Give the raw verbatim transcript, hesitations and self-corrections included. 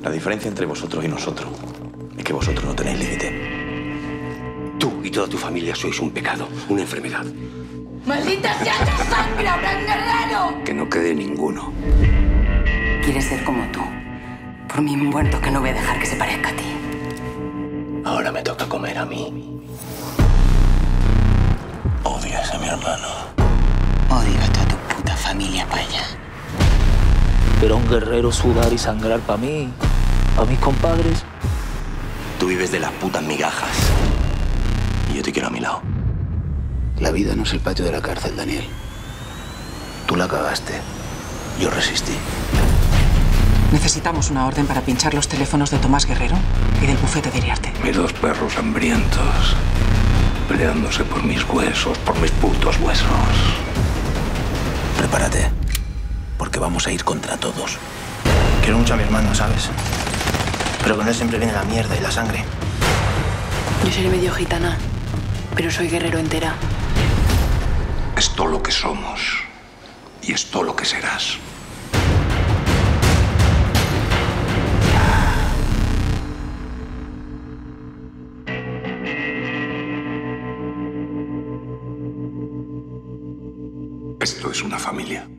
La diferencia entre vosotros y nosotros es que vosotros no tenéis límite. Tú y toda tu familia sois un pecado, una enfermedad. ¡Maldita sea tu sangre, Abraham Guerrero! Que no quede ninguno. Quieres ser como tú. Por mi muerto que no voy a dejar que se parezca a ti. Ahora me toca comer a mí. Odias a mi hermano. Odio a toda tu puta familia para allá. Pero un guerrero sudar y sangrar para mí, a mis compadres. Tú vives de las putas migajas. Y yo te quiero a mi lado. La vida no es el patio de la cárcel, Daniel. Tú la cagaste. Yo resistí. Necesitamos una orden para pinchar los teléfonos de Tomás Guerrero y del bufete de Iriarte. Mis dos perros hambrientos, peleándose por mis huesos, por mis putos huesos. Prepárate, porque vamos a ir contra todos. Quiero mucho a mi hermano, ¿sabes? Pero con él siempre viene la mierda y la sangre. Yo seré medio gitana, pero soy guerrero entera. Es todo lo que somos y es todo lo que serás. Esto es una familia.